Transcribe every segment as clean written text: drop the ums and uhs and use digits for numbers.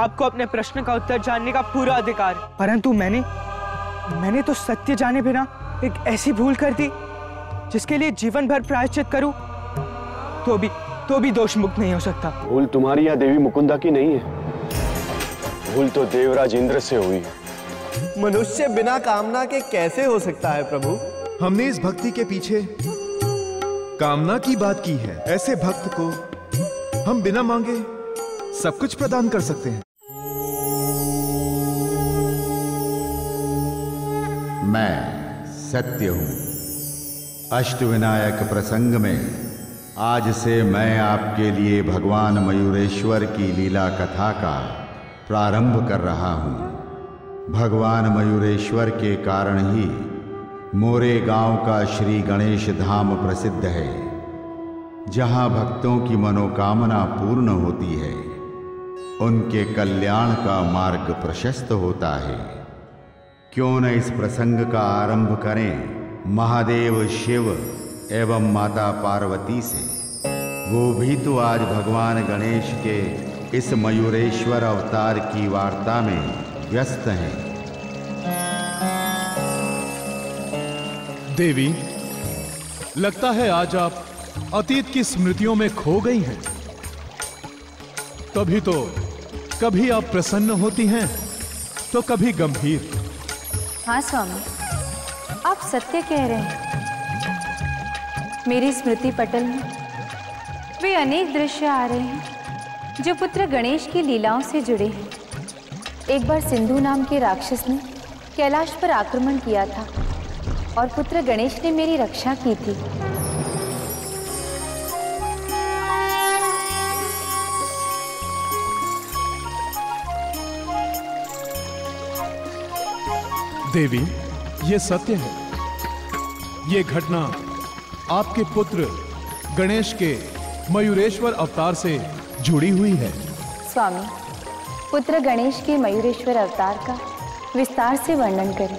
आपको अपने प्रश्न का उत्तर जानने का पूरा अधिकार है। परंतु मैंने तो सत्य जाने बिना एक ऐसी भूल कर दी जिसके लिए जीवन भर प्रायश्चित करूं तो भी दोष मुक्त नहीं हो सकता। भूल तुम्हारी या देवी मुकुंदा की नहीं है, भूल तो देवराज इंद्र से हुई है। मनुष्य बिना कामना के कैसे हो सकता है प्रभु? हमने इस भक्ति के पीछे कामना की बात की है। ऐसे भक्त को हम बिना मांगे सब कुछ प्रदान कर सकते हैं। मैं सत्य हूं। अष्टविनायक प्रसंग में आज से मैं आपके लिए भगवान मयूरेश्वर की लीला कथा का प्रारंभ कर रहा हूं। भगवान मयूरेश्वर के कारण ही मोरे गांव का श्री गणेश धाम प्रसिद्ध है, जहां भक्तों की मनोकामना पूर्ण होती है, उनके कल्याण का मार्ग प्रशस्त होता है। क्यों न इस प्रसंग का आरंभ करें महादेव शिव एवं माता पार्वती से। वो भी तो आज भगवान गणेश के इस मयूरेश्वर अवतार की वार्ता में व्यस्त हैं। देवी, लगता है आज आप अतीत की स्मृतियों में खो गई हैं। तभी तो कभी आप प्रसन्न होती हैं तो कभी गंभीर। हाँ स्वामी, आप सत्य कह रहे हैं। मेरी स्मृति पटल में वे अनेक दृश्य आ रहे हैं जो पुत्र गणेश की लीलाओं से जुड़े हैं। एक बार सिंधु नाम के राक्षस ने कैलाश पर आक्रमण किया था और पुत्र गणेश ने मेरी रक्षा की थी। देवी, ये सत्य है। ये घटना आपके पुत्र गणेश के मयूरेश्वर अवतार से जुड़ी हुई है। स्वामी, पुत्र गणेश के मयूरेश्वर अवतार का विस्तार से वर्णन करें।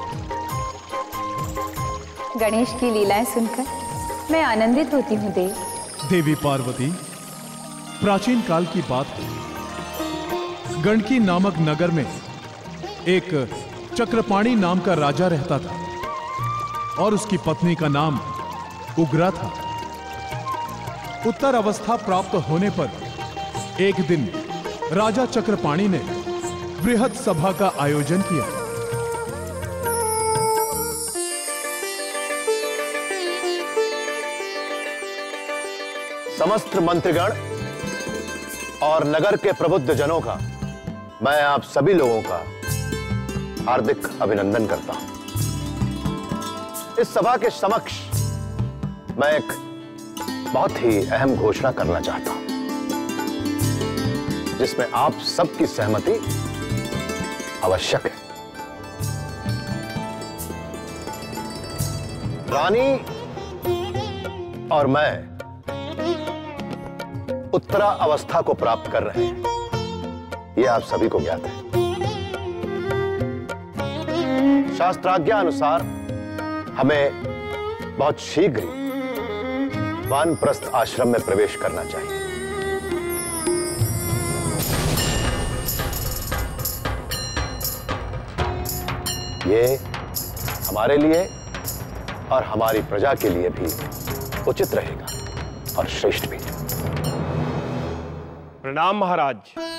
गणेश की लीलाएं सुनकर मैं आनंदित होती हूँ देव। देवी पार्वती, प्राचीन काल की बात है। गंडकी नामक नगर में एक चक्रपाणी नाम का राजा रहता था और उसकी पत्नी का नाम उग्रा था। उत्तर अवस्था प्राप्त होने पर एक दिन राजा चक्रपाणी ने बृहद सभा का आयोजन किया। समस्त मंत्रीगण और नगर के प्रबुद्ध जनों का मैं आप सभी लोगों का हार्दिक अभिनंदन करता हूं। इस सभा के समक्ष मैं एक बहुत ही अहम घोषणा करना चाहता हूं, जिसमें आप सबकी सहमति आवश्यक है। रानी और मैं उत्तरा अवस्था को प्राप्त कर रहे हैं, यह आप सभी को ज्ञात है। शास्त्राज्ञा अनुसार हमें बहुत शीघ्र ही वानप्रस्थ आश्रम में प्रवेश करना चाहिए। ये हमारे लिए और हमारी प्रजा के लिए भी उचित रहेगा और श्रेष्ठ भी। प्रणाम महाराज।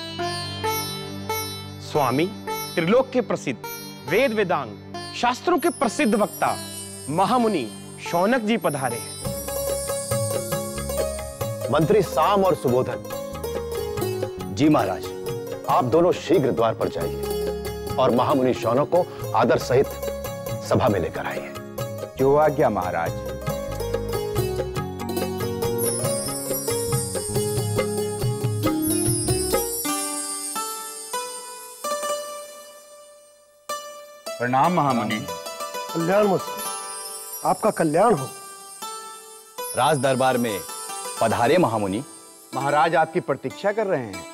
स्वामी, त्रिलोक के प्रसिद्ध वेद वेदांग शास्त्रों के प्रसिद्ध वक्ता महामुनि शौनक जी पधारे हैं। मंत्री साम और सुबोधन जी महाराज, आप दोनों शीघ्र द्वार पर जाइए और महामुनि शौनक को आदर सहित सभा में लेकर आइए। जो आज्ञा महाराज। प्रणाम महामुनि। कल्याणमस्तु। आपका कल्याण हो। राज दरबार में पधारे महामुनि। महाराज आपकी प्रतीक्षा कर रहे हैं।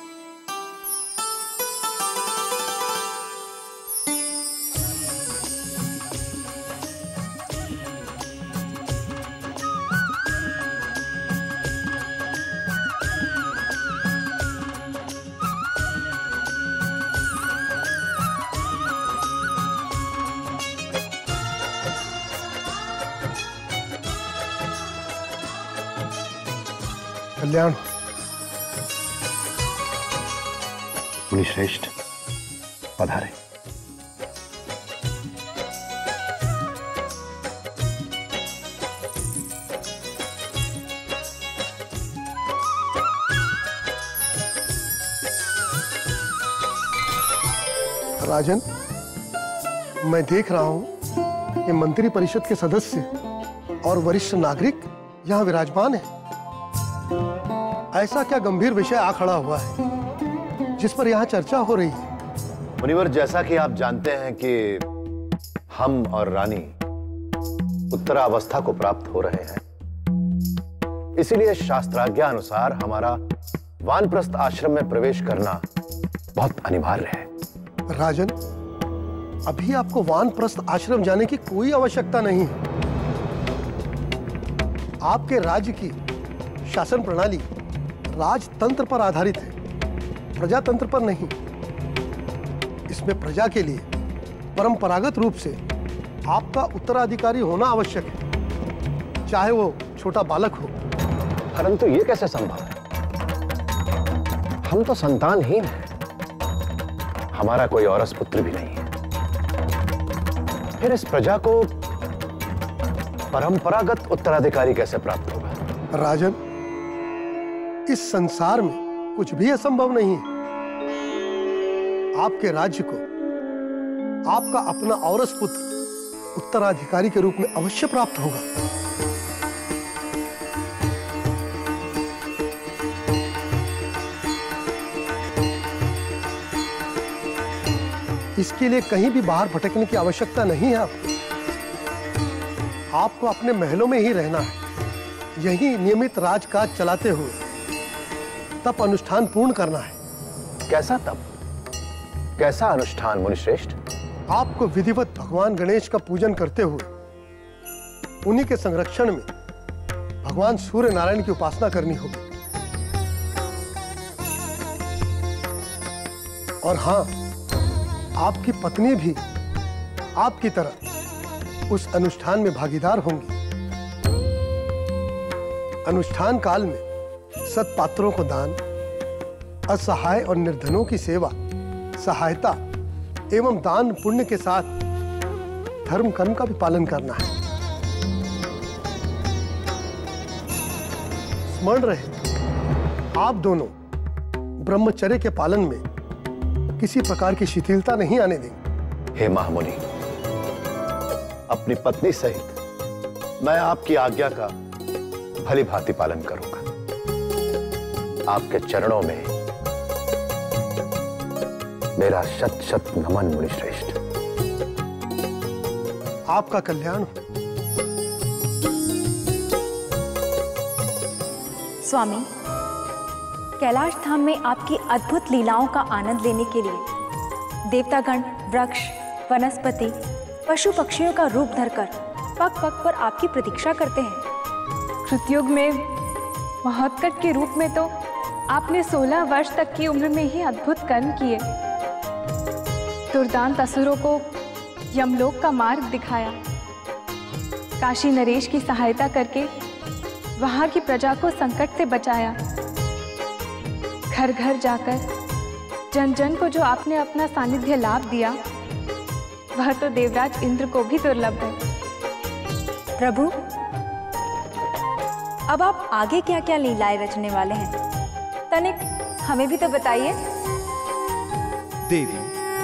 कल्याण हो। मुनिश्रेष्ठ पधारे। राजन, मैं देख रहा हूं कि मंत्री परिषद के सदस्य और वरिष्ठ नागरिक यहां विराजमान हैं। ऐसा क्या गंभीर विषय आ खड़ा हुआ है जिस पर यहां चर्चा हो रही है? मुनिवर, जैसा कि आप जानते हैं कि हम और रानी उत्तरावस्था को प्राप्त हो रहे हैं, इसीलिए शास्त्राज्ञा अनुसार हमारा वानप्रस्थ आश्रम में प्रवेश करना बहुत अनिवार्य है। राजन, अभी आपको वानप्रस्थ आश्रम जाने की कोई आवश्यकता नहीं है। आपके राज्य की शासन प्रणाली राजतंत्र पर आधारित है, प्रजातंत्र पर नहीं। इसमें प्रजा के लिए परंपरागत रूप से आपका उत्तराधिकारी होना आवश्यक है, चाहे वो छोटा बालक हो। परंतु ये कैसे संभव है? हम तो संतानहीन हैं, हमारा कोई औरस पुत्र भी नहीं है। फिर इस प्रजा को परंपरागत उत्तराधिकारी कैसे प्राप्त होगा? राजन, इस संसार में कुछ भी असंभव नहीं है। आपके राज्य को आपका अपना औरस पुत्र उत्तराधिकारी के रूप में अवश्य प्राप्त होगा। इसके लिए कहीं भी बाहर भटकने की आवश्यकता नहीं है। आपको अपने महलों में ही रहना है, यही नियमित राजकाज चलाते हुए तप अनुष्ठान पूर्ण करना है। कैसा तप, कैसा अनुष्ठान मुनिश्रेष्ठ? आपको विधिवत भगवान गणेश का पूजन करते हुए उन्हीं के संरक्षण में भगवान सूर्य नारायण की उपासना करनी होगी। और हाँ, आपकी पत्नी भी आपकी तरह उस अनुष्ठान में भागीदार होंगी। अनुष्ठान काल में सत्पात्रों को दान, असहाय और निर्धनों की सेवा, सहायता एवं दान पुण्य के साथ धर्म कर्म का भी पालन करना है। स्मरण रहे, आप दोनों ब्रह्मचर्य के पालन में किसी प्रकार की शिथिलता नहीं आने देंगे। हे महामुनि, अपनी पत्नी सहित मैं आपकी आज्ञा का भली भांति पालन करूंगा। आपके चरणों में मेरा शत शत नमन मुनिश्रेष्ठ। आपका कल्याण हो। स्वामी, कैलाश धाम में आपकी अद्भुत लीलाओं का आनंद लेने के लिए देवतागण, वृक्ष, वनस्पति, पशु पक्षियों का रूप धरकर पग पग पर आपकी प्रतीक्षा करते हैं। कृतयुग में महोत्कट के रूप में तो आपने 16 वर्ष तक की उम्र में ही अद्भुत कर्म किए। दुर्दांत असुरों को यमलोक का मार्ग दिखाया। काशी नरेश की सहायता करके वहां की प्रजा को संकट से बचाया। घर घर जाकर जन जन को जो आपने अपना सानिध्य लाभ दिया, वह तो देवराज इंद्र को भी दुर्लभ है। प्रभु, अब आप आगे क्या क्या लीलाएं रचने वाले हैं, तनिक हमें भी तो बताइए। देवी,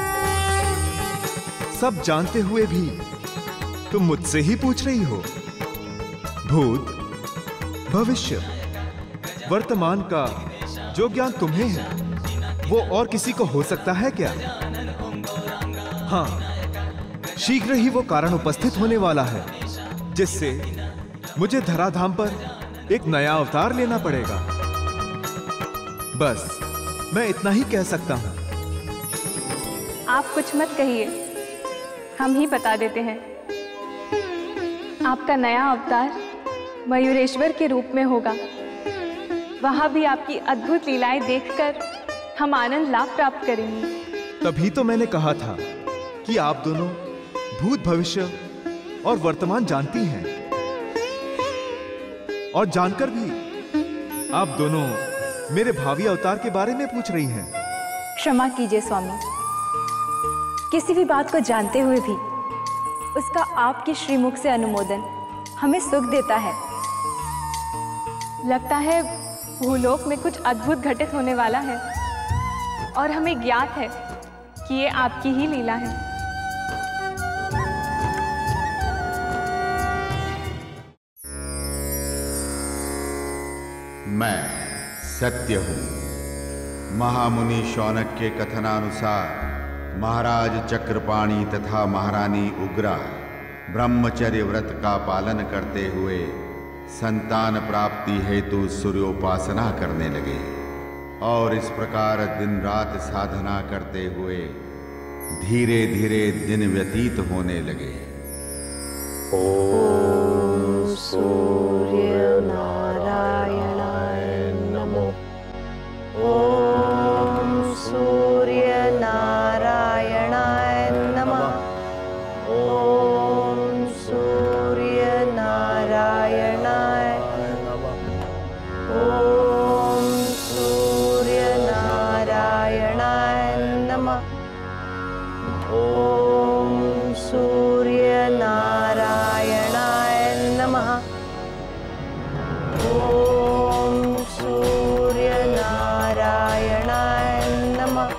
सब जानते हुए भी तुम मुझसे ही पूछ रही हो? भूत, भविष्य, वर्तमान का जो ज्ञान तुम्हें है वो और किसी को हो सकता है क्या? हाँ, शीघ्र ही वो कारण उपस्थित होने वाला है जिससे मुझे धराधाम पर एक नया अवतार लेना पड़ेगा। बस मैं इतना ही कह सकता हूं। आप कुछ मत कहिए, हम ही बता देते हैं। आपका नया अवतार मयूरेश्वर के रूप में होगा। वहां भी आपकी अद्भुत लीलाएं देखकर हम आनंद लाभ प्राप्त करेंगे। तभी तो मैंने कहा था कि आप दोनों भूत, भविष्य और वर्तमान जानती हैं, और जानकर भी आप दोनों मेरे भावी अवतार के बारे में पूछ रही हैं। क्षमा कीजिए स्वामी, किसी भी बात को जानते हुए भी उसका आपके श्रीमुख से अनुमोदन हमें सुख देता है। लगता है भूलोक में कुछ अद्भुत घटित होने वाला है और हमें ज्ञात है कि ये आपकी ही लीला है। मैं सत्य हूं। महामुनि शौनक के कथनानुसार महाराज चक्रपाणि तथा महारानी उग्रा ब्रह्मचर्य व्रत का पालन करते हुए संतान प्राप्ति हेतु सूर्योपासना करने लगे और इस प्रकार दिन रात साधना करते हुए धीरे धीरे दिन व्यतीत होने लगे। ओम सूर्य नारायणाय नमो। ओम सूर्य नारायणाय नमः। ओम सूर्य नारायणाय नमः। ओम सूर्य नारायणाय नमः। ओम सूर्य नारायणाय नमः। ओम सूर्य नारायणाय नमः।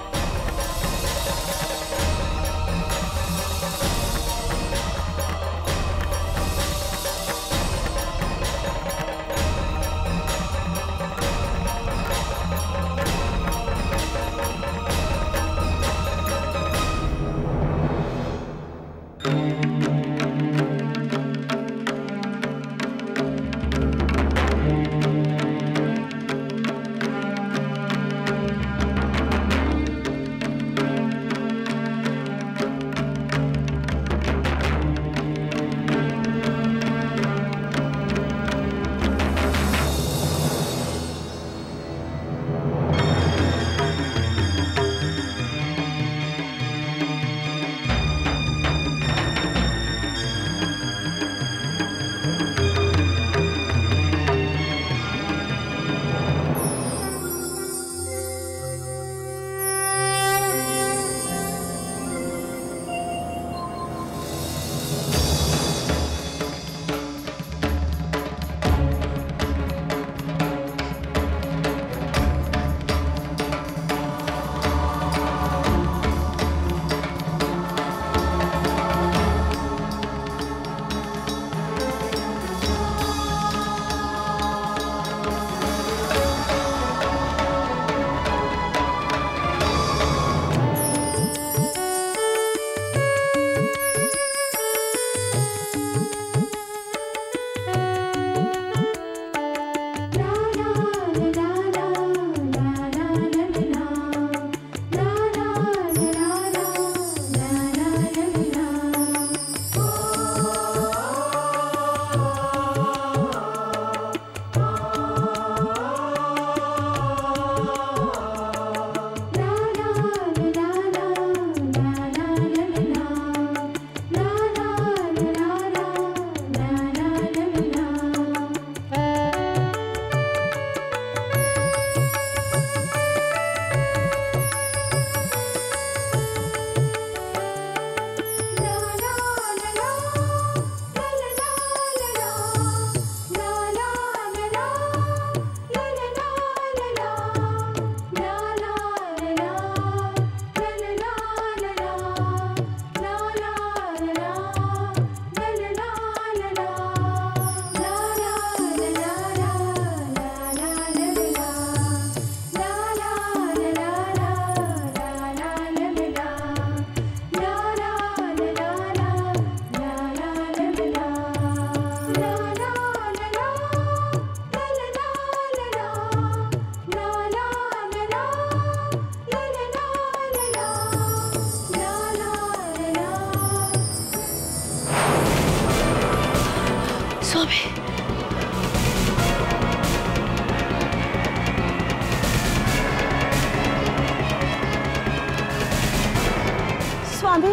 स्वामी,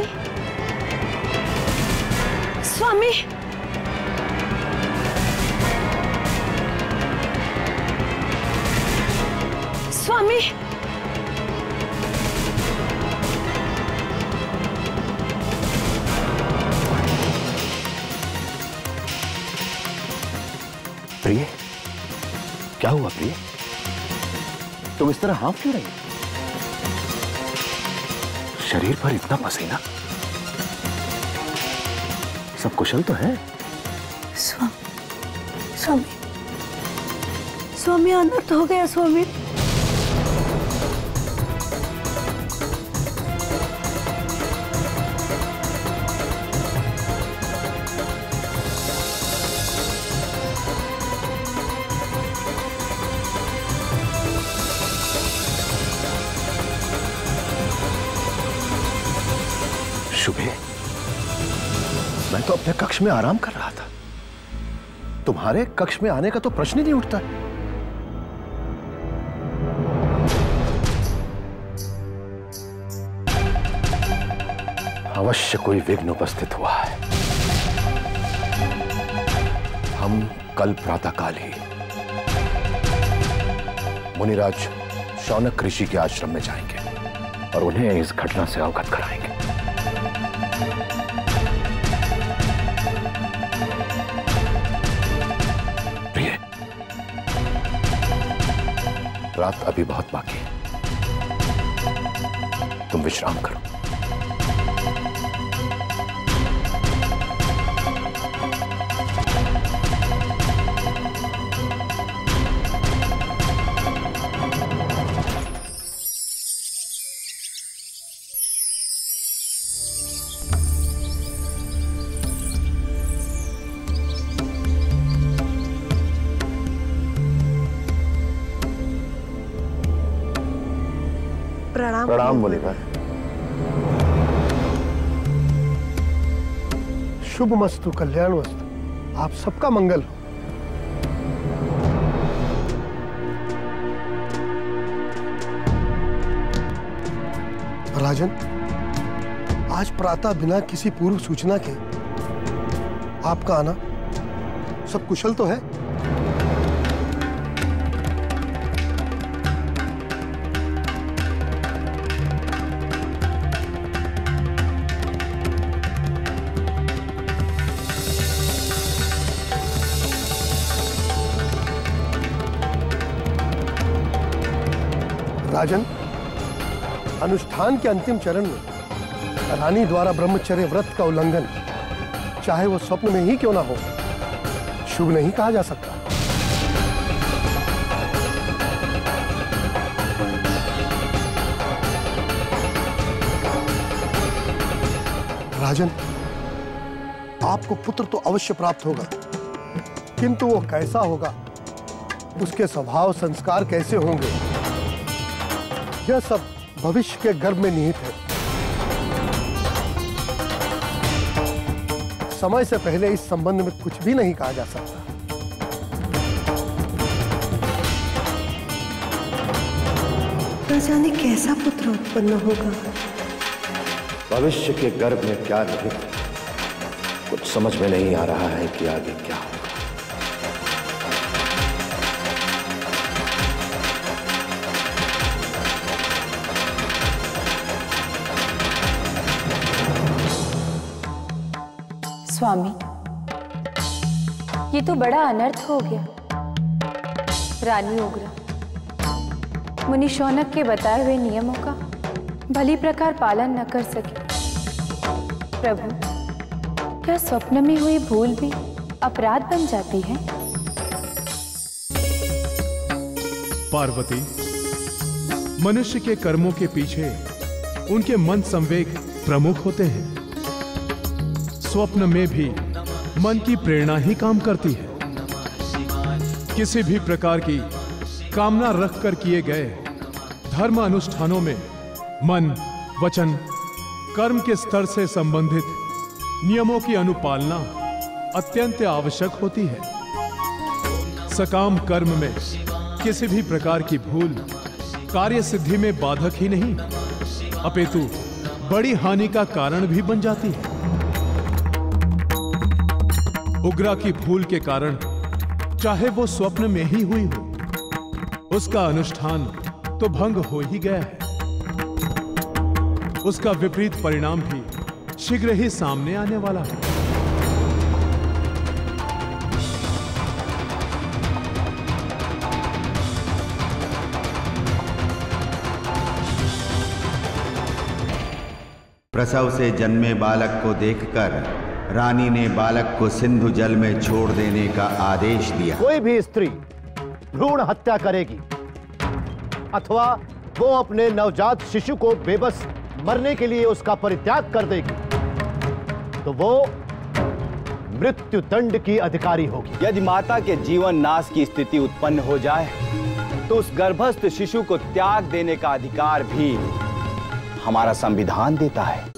स्वामी, प्रिय, क्या हुआ प्रिय? तुम इस तरह हाँफ क्यों रही? शरीर पर इतना पसीना, सब कुशल तो है? स्वामी, स्वामी अनर्थ हो गया स्वामी। शुभे, मैं तो अपने कक्ष में आराम कर रहा था। तुम्हारे कक्ष में आने का तो प्रश्न ही नहीं उठता। अवश्य कोई विघ्न उपस्थित हुआ है। हम कल प्रातःकाल ही मुनिराज शौनक ऋषि के आश्रम में जाएंगे और उन्हें इस घटना से अवगत कराएंगे। प्रिय, रात अभी बहुत बाकी है, तुम विश्राम करो। प्रणाम मुनिवर। शुभ मस्तु, कल्याण वस्तु, आप सबका मंगल हो। राजन, आज प्रातः बिना किसी पूर्व सूचना के आपका आना, सब कुशल तो है? राजन, अनुष्ठान के अंतिम चरण में रानी द्वारा ब्रह्मचर्य व्रत का उल्लंघन, चाहे वो स्वप्न में ही क्यों ना हो, शुभ नहीं कहा जा सकता। राजन, आपको पुत्र तो अवश्य प्राप्त होगा, किंतु वो कैसा होगा, उसके स्वभाव संस्कार कैसे होंगे, यह सब भविष्य के गर्भ में निहित है। समय से पहले इस संबंध में कुछ भी नहीं कहा जा सकता। न जाने कैसा पुत्र उत्पन्न होगा। भविष्य के गर्भ में क्या निहित है, कुछ समझ में नहीं आ रहा है कि आगे क्या होगा। स्वामी, ये तो बड़ा अनर्थ हो गया। रानी उग्र मुनि शौनक के बताए हुए नियमों का भली प्रकार पालन न कर सके। प्रभु, क्या स्वप्न में हुई भूल भी अपराध बन जाती है? पार्वती, मनुष्य के कर्मों के पीछे उनके मन संवेग प्रमुख होते हैं। स्वप्न में भी मन की प्रेरणा ही काम करती है। किसी भी प्रकार की कामना रखकर किए गए धर्म अनुष्ठानों में मन, वचन, कर्म के स्तर से संबंधित नियमों की अनुपालना अत्यंत आवश्यक होती है। सकाम कर्म में किसी भी प्रकार की भूल कार्य सिद्धि में बाधक ही नहीं, अपितु बड़ी हानि का कारण भी बन जाती है। उग्रा की भूल के कारण, चाहे वो स्वप्न में ही हुई हो, उसका अनुष्ठान तो भंग हो ही गया है। उसका विपरीत परिणाम भी शीघ्र ही सामने आने वाला है। प्रसव से जन्मे बालक को देखकर रानी ने बालक को सिंधु जल में छोड़ देने का आदेश दिया। कोई भी स्त्री भ्रूण हत्या करेगी अथवा वो अपने नवजात शिशु को बेबस मरने के लिए उसका परित्याग कर देगी तो वो मृत्यु दंड की अधिकारी होगी। यदि माता के जीवन नाश की स्थिति उत्पन्न हो जाए तो उस गर्भस्थ शिशु को त्याग देने का अधिकार भी हमारा संविधान देता है।